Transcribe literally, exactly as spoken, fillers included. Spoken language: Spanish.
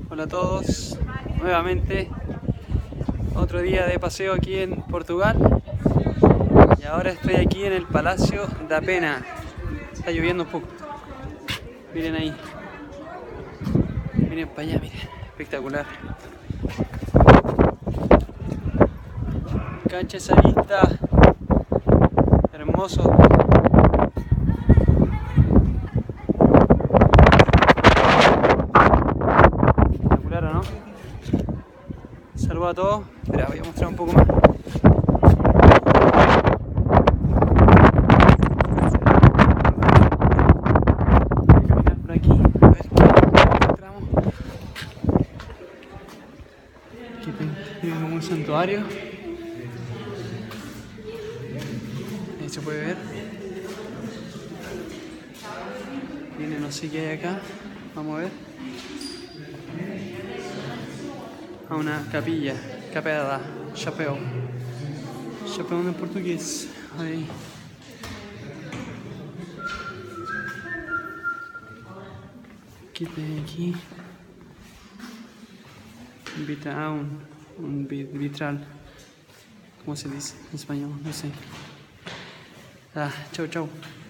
Hola a todos, nuevamente otro día de paseo aquí en Portugal y ahora estoy aquí en el Palacio da Pena. Está lloviendo un poco, miren ahí, miren para allá, miren, espectacular. Cancha esa vista, hermoso. Espectacular, ¿o no? Saludos a todos. Espera, voy a mostrar un poco más. Voy a caminar por aquí, a ver qué encontramos. Aquí tiene como un santuario. Ahí se puede ver. Tiene no sé qué hay acá. Vamos a ver. A una capilla. Capela. Chapéu. Chapéu en português. Aí. Que tem aqui? Vitral. Um vitral. Como se diz em espanhol? Não sei. Tá, tchau, tchau.